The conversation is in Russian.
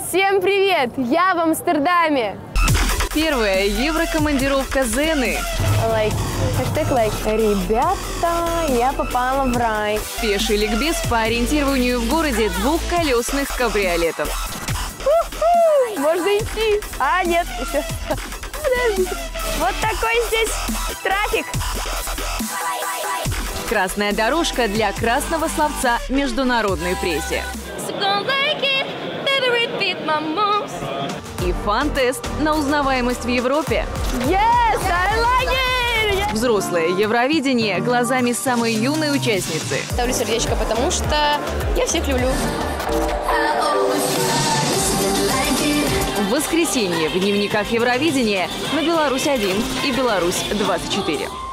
Всем привет! Я в Амстердаме. Первая еврокомандировка Зены. Хэштег лайк. Ребята, я попала в рай. Пеший ликбез по ориентированию в городе двухколесных кабриолетов. Можно идти. А, нет, еще. Подожди. Вот такой здесь трафик. Красная дорожка для красного словца международной прессе. И фан-тест на узнаваемость в Европе. Yes, I like it! Взрослое Евровидение глазами самой юной участницы. Ставлю сердечко, потому что я всех люблю. В воскресенье в дневниках Евровидения на Беларусь-1 и Беларусь-24.